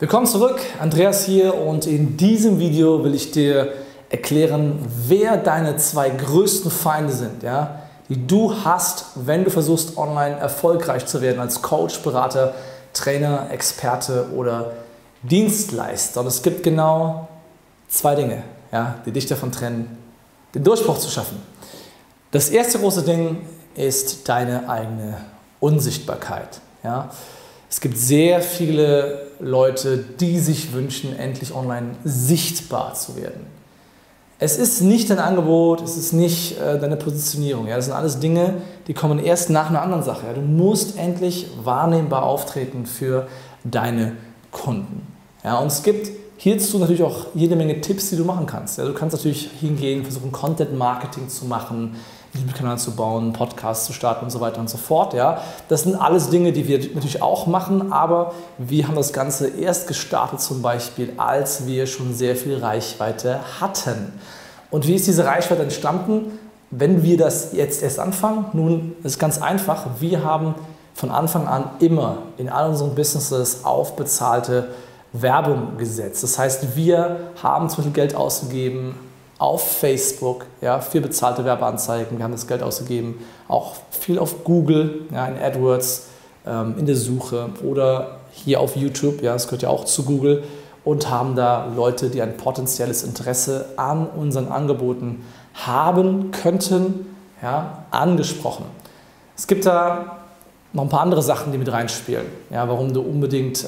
Willkommen zurück, Andreas hier, und in diesem Video will ich dir erklären, wer deine zwei größten Feinde sind, ja, die du hast, wenn du versuchst, online erfolgreich zu werden als Coach, Berater, Trainer, Experte oder Dienstleister. Und es gibt genau zwei Dinge, ja, die dich davon trennen, den Durchbruch zu schaffen. Das erste große Ding ist deine eigene Unsichtbarkeit. Ja. Es gibt sehr viele Leute, die sich wünschen, endlich online sichtbar zu werden. Es ist nicht dein Angebot, es ist nicht deine Positionierung. Ja. Das sind alles Dinge, die kommen erst nach einer anderen Sache. Ja. Du musst endlich wahrnehmbar auftreten für deine Kunden. Ja. Und es gibt hierzu natürlich auch jede Menge Tipps, die du machen kannst. Ja. Du kannst natürlich hingehen, versuchen, Content-Marketing zu machen, YouTube-Kanal zu bauen, Podcast zu starten und so weiter und so fort. Ja. Das sind alles Dinge, die wir natürlich auch machen, aber wir haben das Ganze erst gestartet, zum Beispiel, als wir schon sehr viel Reichweite hatten. Und wie ist diese Reichweite entstanden, wenn wir das jetzt erst anfangen? Nun, es ist ganz einfach. Wir haben von Anfang an immer in all unseren Businesses auf bezahlte Werbung gesetzt. Das heißt, wir haben zum Beispiel Geld ausgegeben auf Facebook, ja, für bezahlte Werbeanzeigen. Wir haben das Geld ausgegeben, auch viel auf Google, ja, in AdWords, in der Suche oder hier auf YouTube, ja, das gehört ja auch zu Google, und haben da Leute, die ein potenzielles Interesse an unseren Angeboten haben könnten, ja, angesprochen. Es gibt da noch ein paar andere Sachen, die mit reinspielen, ja, warum du unbedingt,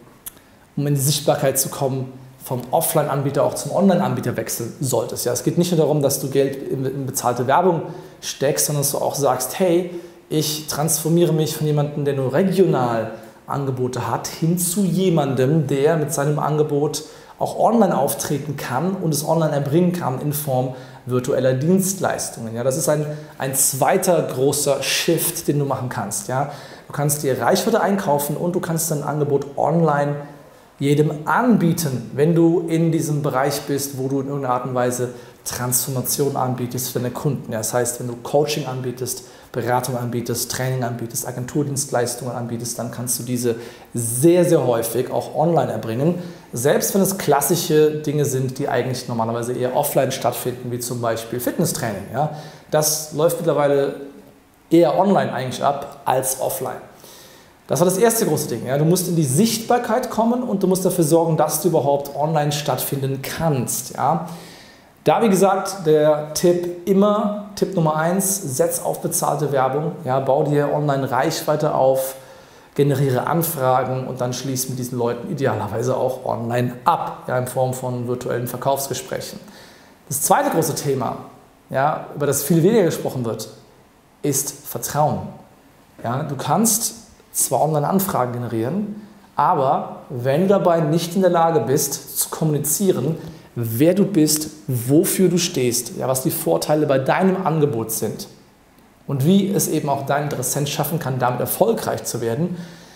um in die Sichtbarkeit zu kommen, vom Offline-Anbieter auch zum Online-Anbieter wechseln solltest. Ja, es geht nicht nur darum, dass du Geld in bezahlte Werbung steckst, sondern dass du auch sagst, hey, ich transformiere mich von jemandem, der nur regional Angebote hat, hin zu jemandem, der mit seinem Angebot auch online auftreten kann und es online erbringen kann in Form virtueller Dienstleistungen. Ja, das ist ein zweiter großer Shift, den du machen kannst. Ja. Du kannst dir Reichweite einkaufen und du kannst dein Angebot online jedem anbieten, wenn du in diesem Bereich bist, wo du in irgendeiner Art und Weise Transformation anbietest für deine Kunden. Ja, das heißt, wenn du Coaching anbietest, Beratung anbietest, Training anbietest, Agenturdienstleistungen anbietest, dann kannst du diese sehr, sehr häufig auch online erbringen. Selbst wenn es klassische Dinge sind, die eigentlich normalerweise eher offline stattfinden, wie zum Beispiel Fitnesstraining. Ja, das läuft mittlerweile eher online eigentlich ab als offline. Das war das erste große Ding. Ja. Du musst in die Sichtbarkeit kommen und du musst dafür sorgen, dass du überhaupt online stattfinden kannst. Ja. Da, wie gesagt, der Tipp Nummer 1, setz auf bezahlte Werbung. Ja, bau dir online Reichweite auf, generiere Anfragen und dann schließ mit diesen Leuten idealerweise auch online ab, ja, in Form von virtuellen Verkaufsgesprächen. Das zweite große Thema, ja, über das viel weniger gesprochen wird, ist Vertrauen. Ja, du kannst zwar Online-Anfragen generieren, aber wenn du dabei nicht in der Lage bist, zu kommunizieren, wer du bist, wofür du stehst, ja, was die Vorteile bei deinem Angebot sind und wie es eben auch dein Interessent schaffen kann, damit erfolgreich zu werden,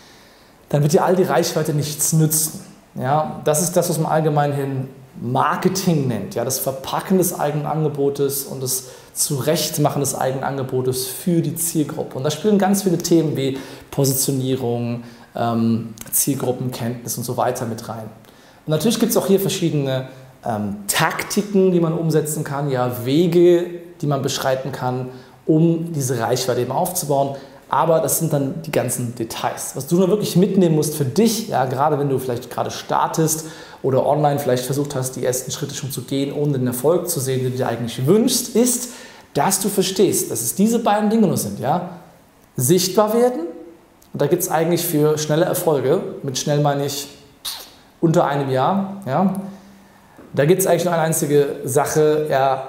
dann wird dir all die Reichweite nichts nützen. Ja, das ist das, was man allgemein hin Marketing nennt, ja, das Verpacken des eigenen Angebotes und das Zurechtmachen des eigenen Angebotes für die Zielgruppe. Und da spielen ganz viele Themen wie Positionierung, Zielgruppenkenntnis und so weiter mit rein. Und natürlich gibt es auch hier verschiedene Taktiken, die man umsetzen kann, ja, Wege, die man beschreiten kann, um diese Reichweite eben aufzubauen. Aber das sind dann die ganzen Details. Was du nur wirklich mitnehmen musst für dich, ja, gerade wenn du vielleicht gerade startest oder online vielleicht versucht hast, die ersten Schritte schon zu gehen, ohne den Erfolg zu sehen, den du dir eigentlich wünschst, ist, dass du verstehst, dass es diese beiden Dinge nur sind. Ja? Sichtbar werden, und da gibt es eigentlich für schnelle Erfolge, mit schnell meine ich unter einem Jahr, ja? Da gibt es eigentlich nur eine einzige Sache, ja,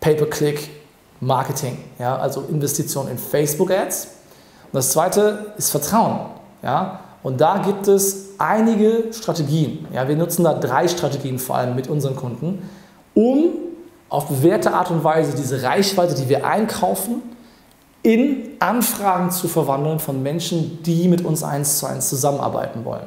Pay-per-Click-Marketing, ja? Also Investition in Facebook-Ads. Und das zweite ist Vertrauen. Ja? Und da gibt es einige Strategien. Ja? Wir nutzen da 3 Strategien vor allem mit unseren Kunden, um auf bewährte Art und Weise diese Reichweite, die wir einkaufen, in Anfragen zu verwandeln von Menschen, die mit uns 1:1 zusammenarbeiten wollen.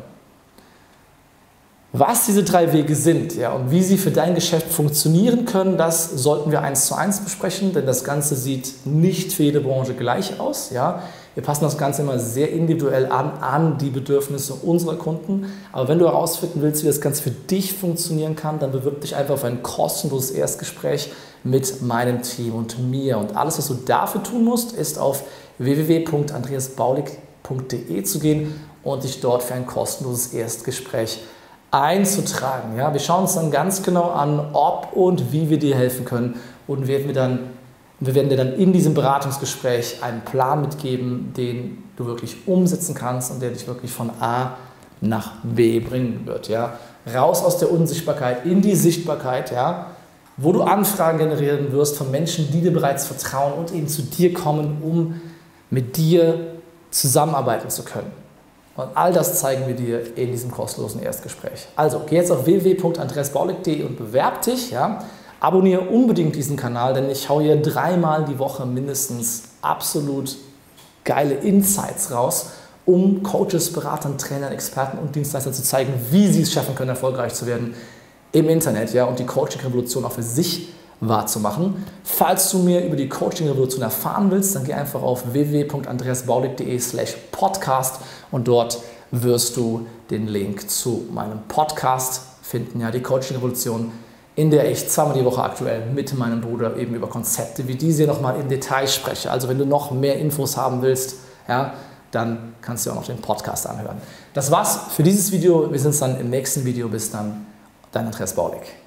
Was diese 3 Wege sind, ja, und wie sie für dein Geschäft funktionieren können, das sollten wir 1:1 besprechen, denn das Ganze sieht nicht für jede Branche gleich aus. Ja. Wir passen das Ganze immer sehr individuell an die Bedürfnisse unserer Kunden. Aber wenn du herausfinden willst, wie das Ganze für dich funktionieren kann, dann bewirb dich einfach auf ein kostenloses Erstgespräch mit meinem Team und mir. Und alles, was du dafür tun musst, ist auf www.andreasbaulig.de zu gehen und dich dort für ein kostenloses Erstgespräch einzutragen. Ja, wir schauen uns dann ganz genau an, ob und wie wir dir helfen können und wir werden dir dann in diesem Beratungsgespräch einen Plan mitgeben, den du wirklich umsetzen kannst und der dich wirklich von A nach B bringen wird. Ja. Raus aus der Unsichtbarkeit in die Sichtbarkeit, ja, wo du Anfragen generieren wirst von Menschen, die dir bereits vertrauen und eben zu dir kommen, um mit dir zusammenarbeiten zu können. Und all das zeigen wir dir in diesem kostenlosen Erstgespräch. Also geh jetzt auf www.andreasbaulig.de und bewerb dich. Ja. Abonniere unbedingt diesen Kanal, denn ich haue hier 3-mal die Woche mindestens absolut geile Insights raus, um Coaches, Beratern, Trainern, Experten und Dienstleistern zu zeigen, wie sie es schaffen können, erfolgreich zu werden im Internet, ja, und die Coaching-Revolution auch für sich wahrzumachen. Falls du mehr über die Coaching-Revolution erfahren willst, dann geh einfach auf www.andreasbaulig.de/podcast und dort wirst du den Link zu meinem Podcast finden, ja, die Coaching-Revolution, in der ich 2-mal die Woche aktuell mit meinem Bruder eben über Konzepte wie diese nochmal im Detail spreche. Also wenn du noch mehr Infos haben willst, ja, dann kannst du auch noch den Podcast anhören. Das war's für dieses Video. Wir sehen uns dann im nächsten Video. Bis dann, dein Andreas Baulig.